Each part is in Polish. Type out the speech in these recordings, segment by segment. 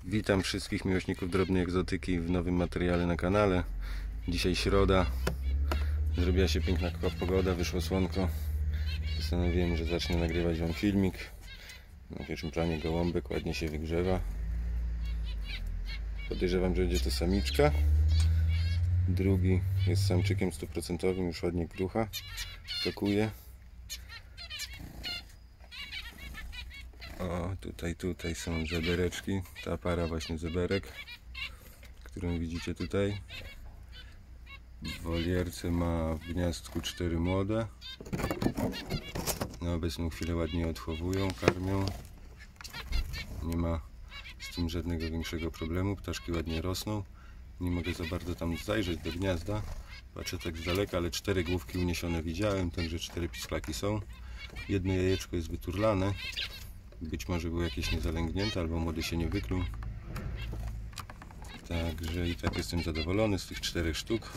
Witam wszystkich miłośników drobnej egzotyki w nowym materiale na kanale. Dzisiaj środa, zrobiła się piękna pogoda, wyszło słonko. Postanowiłem, że zacznę nagrywać wam filmik. Na pierwszym planie gołąbek ładnie się wygrzewa. Podejrzewam, że będzie to samiczka. Drugi jest samczykiem 100%, już ładnie grucha tokuje. O, tutaj są zebereczki. Ta para właśnie zeberek, którą widzicie tutaj. W wolierce ma w gniazdku 4 młode. Na obecną chwilę ładnie odchowują, karmią. Nie ma z tym żadnego większego problemu. Ptaszki ładnie rosną. Nie mogę za bardzo tam zajrzeć do gniazda. Patrzę tak z daleka, ale 4 główki uniesione widziałem, także 4 pisklaki są. Jedno jajeczko jest wyturlane. Być może było jakieś niezalęgnięte, albo młody się nie wykluł. Także i tak jestem zadowolony z tych 4 sztuk.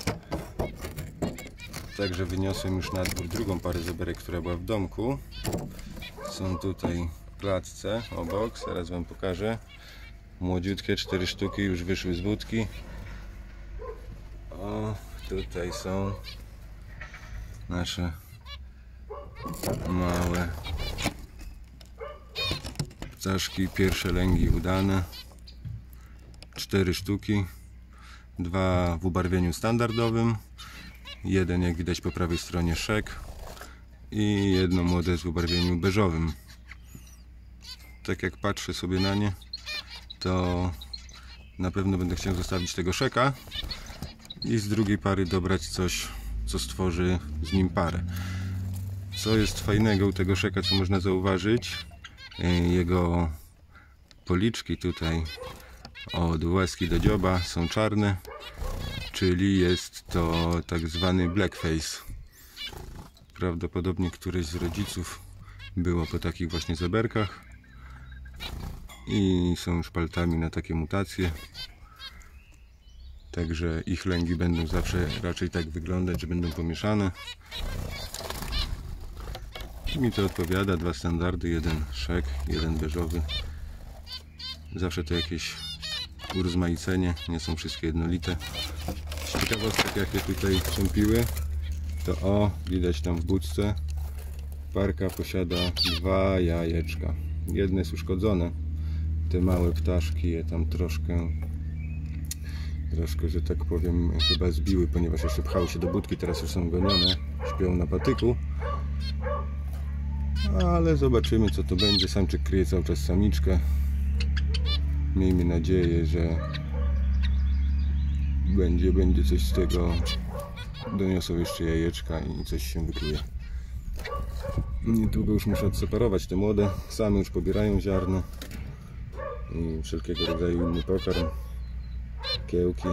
Także wyniosłem już na dwór drugą parę zeberek, która była w domku. Są tutaj w klatce obok, zaraz wam pokażę. Młodziutkie 4 sztuki już wyszły z budki. O, tutaj są nasze małe ptaszki, pierwsze lęgi udane. 4 sztuki, 2 w ubarwieniu standardowym, jeden jak widać po prawej stronie szek i jedno młode w ubarwieniu beżowym. Tak jak patrzę sobie na nie, to na pewno będę chciał zostawić tego szeka i z drugiej pary dobrać coś, co stworzy z nim parę. Co jest fajnego u tego szeka, co można zauważyć, jego policzki tutaj od łezki do dzioba są czarne, czyli jest to tak zwany blackface. Prawdopodobnie któryś z rodziców było po takich właśnie zeberkach i są już paltami na takie mutacje. Także ich lęgi będą zawsze raczej tak wyglądać, że będą pomieszane. I mi to odpowiada, 2 standardy, jeden szek, jeden beżowy. Zawsze to jakieś urozmaicenie, nie są wszystkie jednolite. Z ciekawostek, jakie tutaj wstąpiły, to o, widać tam w budce, parka posiada 2 jajeczka. Jedno jest uszkodzone, te małe ptaszki je tam troszkę, że tak powiem, chyba zbiły, ponieważ jeszcze pchały się do budki, teraz już są gonione, śpią na patyku. Ale zobaczymy, co to będzie. Samczyk kryje cały czas samiczkę. Miejmy nadzieję, że będzie coś z tego. Doniosą jeszcze jajeczka i coś się wykluje. Niedługo już muszę odseparować te młode. Same już pobierają ziarno i wszelkiego rodzaju inny pokarm, kiełki.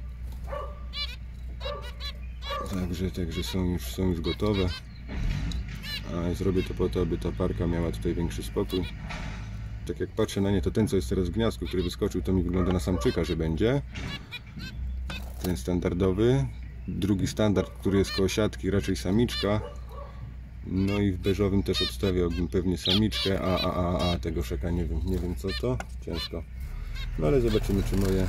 Także są już gotowe. A zrobię to po to, aby ta parka miała tutaj większy spokój. Tak jak patrzę na nie, to ten, co jest teraz w gniazdku, który wyskoczył, to mi wygląda na samczyka, że będzie. Ten standardowy. Drugi standard, który jest koło siatki, raczej samiczka. No i w beżowym też obstawiałbym pewnie samiczkę, a tego szeka nie wiem co to. Ciężko. No ale zobaczymy, czy moje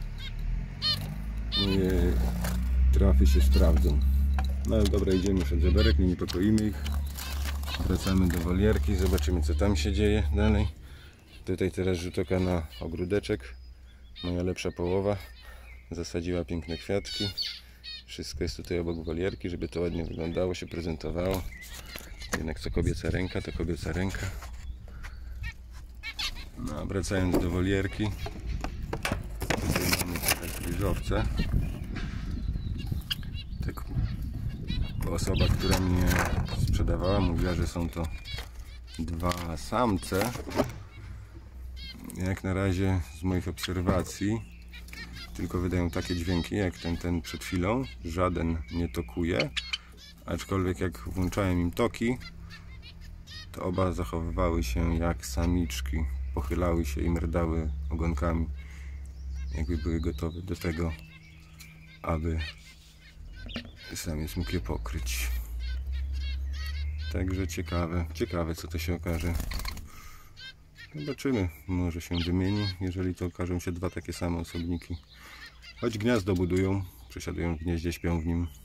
trafy się sprawdzą. No ale dobra, idziemy już od zeberek, nie niepokoimy ich. Wracamy do wolierki, zobaczymy, co tam się dzieje dalej. Tutaj teraz rzut oka na ogródeczek. Moja lepsza połowa zasadziła piękne kwiatki. Wszystko jest tutaj obok wolierki, żeby to ładnie wyglądało, się prezentowało. Jednak co kobieca ręka, to kobieca ręka. No, wracając do wolierki, tutaj mamy takie ryżowce. Tak, osoba, która mnie sprzedawała, mówiła, że są to 2 samce. Jak na razie z moich obserwacji tylko wydają takie dźwięki jak ten przed chwilą. Żaden nie tokuje, aczkolwiek jak włączałem im toki, to oba zachowywały się jak samiczki. Pochylały się i mrdały ogonkami, jakby były gotowe do tego, aby samiec mógł je pokryć. Także ciekawe co to się okaże. Zobaczymy, może się wymieni, jeżeli to okażą się dwa takie same osobniki. Choć gniazdo budują, przesiadują w gnieździe, śpią w nim.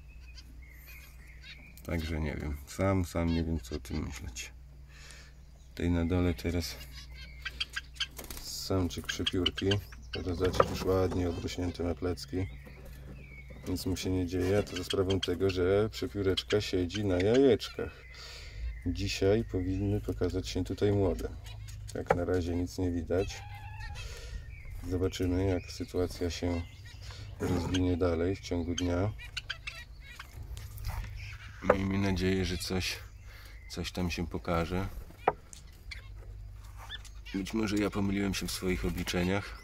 Także nie wiem, sam nie wiem, co o tym myśleć. Tutaj na dole teraz samczyk przepiórki. Teraz zobaczyć, już ładnie obrośnięte na plecki. Nic mu się nie dzieje, to za sprawą tego, że przepióreczka siedzi na jajeczkach. Dzisiaj powinny pokazać się tutaj młode. Jak na razie nic nie widać. Zobaczymy, jak sytuacja się rozwinie dalej w ciągu dnia. Miejmy nadzieję, że coś tam się pokaże. Być może ja pomyliłem się w swoich obliczeniach.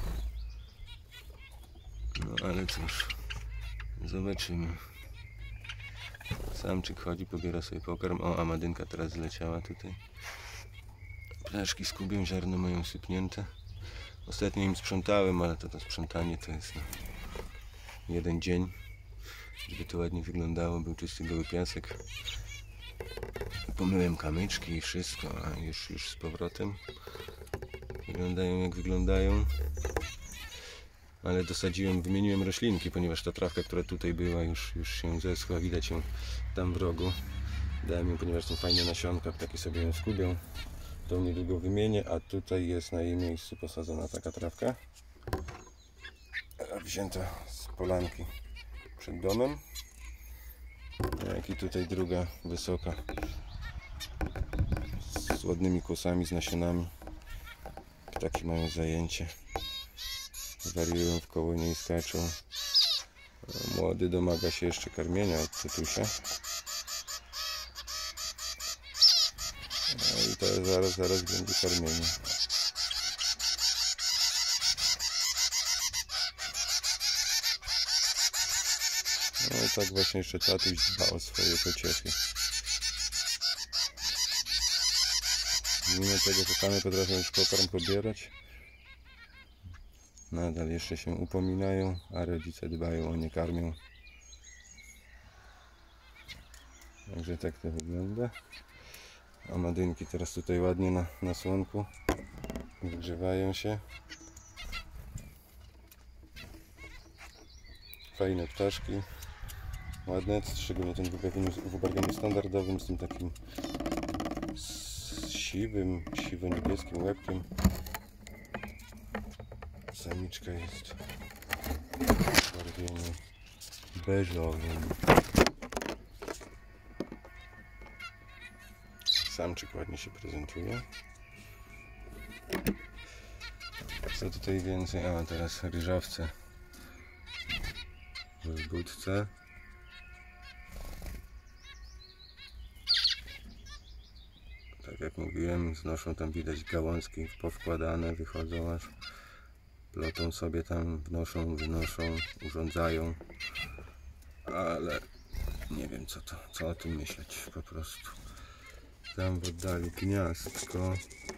No ale cóż, zobaczymy. Samczyk chodzi, pobiera sobie pokarm. O, amadynka teraz zleciała tutaj. Ptaszki skubią, ziarno mają sypnięte. Ostatnio im sprzątałem, ale to sprzątanie to jest na jeden dzień. Żeby to ładnie wyglądało, był czysty goły piasek. Pomyłem kamyczki i wszystko, a już z powrotem wyglądają jak wyglądają. Ale dosadziłem, wymieniłem roślinki, ponieważ ta trawka, która tutaj była, już się zeschła, widać ją tam w rogu. Dałem ją, ponieważ są fajne nasionka, ptaki sobie ją skubią. To niedługo wymienię, a tutaj jest na jej miejscu posadzona taka trawka. Wzięta z polanki przed domem. Jak i tutaj druga wysoka z ładnymi kłosami, z nasionami. Ptaki mają zajęcie. Wariują w koło niej, skaczą. Młody domaga się jeszcze karmienia od cytusia. No i to zaraz będzie karmienie. No i tak właśnie jeszcze tatuś dba o swoje pociechy. Mimo tego, że same potrafią już pokarm pobierać, nadal jeszcze się upominają, a rodzice dbają o nie, karmią. Także tak to wygląda. Amadynki teraz tutaj ładnie na słonku wygrzewają się. Fajne ptaszki, ładne, szczególnie ten w ubarwieniu standardowym z tym takim siwo-niebieskim łebkiem. Samiczka jest w barwieniu beżowym. Samczyk ładnie się prezentuje. Co tutaj więcej? A teraz ryżowce w budce. Tak jak mówiłem, znoszą tam, widać gałązki powkładane, wychodzą aż. Plotą sobie tam, wnoszą, wynoszą, urządzają. Ale nie wiem co o tym myśleć po prostu. Tam w oddali gniazdko.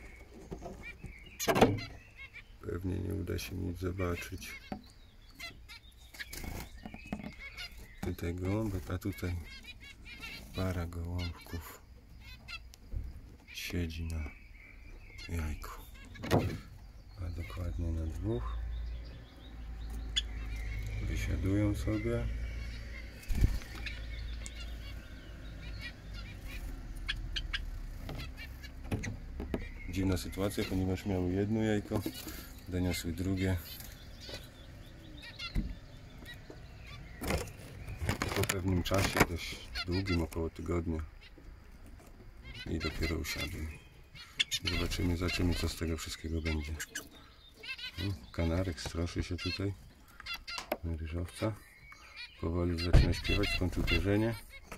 Pewnie nie uda się nic zobaczyć. Tutaj gołąbek, a tutaj para gołąbków siedzi na jajku. A dokładnie na dwóch. Wysiadują sobie. Dziwna sytuacja, ponieważ miały jedno jajko, doniosły drugie. Po pewnym czasie, dość długim, około tygodnia, i dopiero usiadły. Zobaczymy co z tego wszystkiego będzie. Kanarek stroszy się tutaj na ryżowca. Powoli zaczyna śpiewać, skończył perzenie.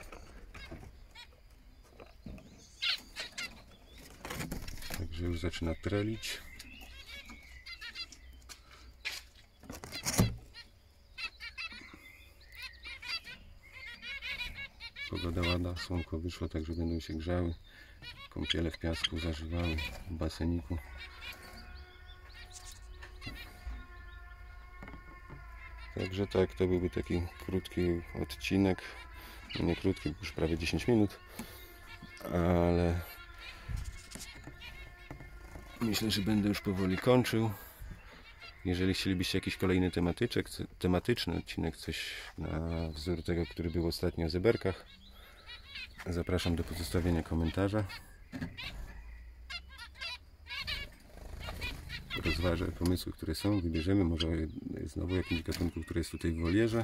Także już zaczyna trelić. Pogoda ładna, słonko wyszło, także będą się grzały. Kąpiele w piasku zażywały, w baseniku. Także tak, to byłby taki krótki odcinek. No nie krótki, już prawie 10 minut. Ale myślę, że będę już powoli kończył. Jeżeli chcielibyście jakiś kolejny tematyczny odcinek, coś na wzór tego, który był ostatnio o zeberkach, zapraszam do pozostawienia komentarza. Rozważę pomysły, które są, wybierzemy, może znowu jakimś gatunku, który jest tutaj w wolierze.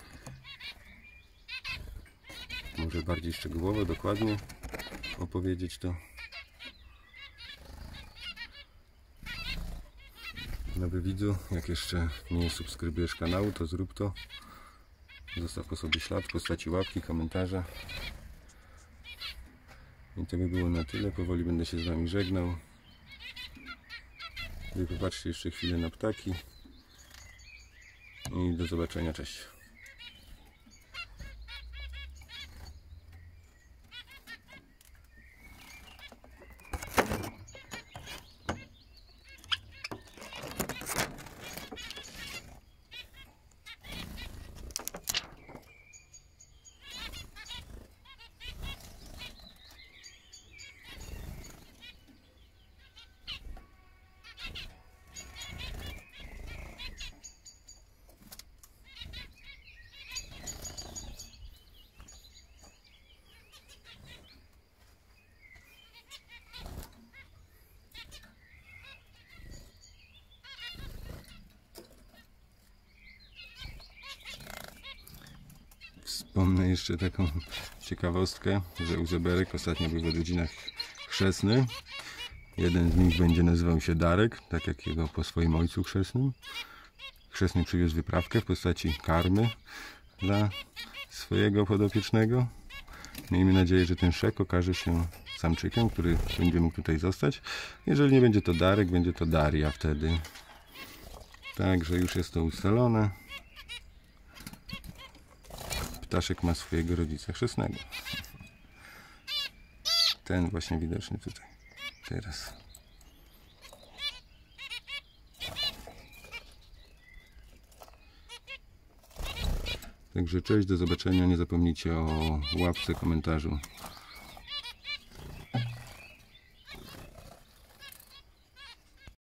Może bardziej szczegółowo, dokładnie opowiedzieć to. Nowy widzu, jak jeszcze nie subskrybujesz kanału, to zrób to. Zostaw po sobie ślad w postaci łapki, komentarza. I to by było na tyle. Powoli będę się z Wami żegnał. Wy popatrzcie jeszcze chwilę na ptaki. I do zobaczenia. Cześć. Wspomnę jeszcze taką ciekawostkę, że u zeberek ostatnio był w odwiedzinach chrzestny. Jeden z nich będzie nazywał się Darek, tak jak jego po swoim ojcu chrzestnym. Chrzestny przywiózł wyprawkę w postaci karmy dla swojego podopiecznego. Miejmy nadzieję, że ten szek okaże się samczykiem, który będzie mógł tutaj zostać. Jeżeli nie będzie to Darek, będzie to Daria wtedy. Także już jest to ustalone. Ptaszek ma swojego rodzica chrzestnego. Ten właśnie widoczny tutaj. Teraz. Także cześć, do zobaczenia. Nie zapomnijcie o łapce, komentarzu.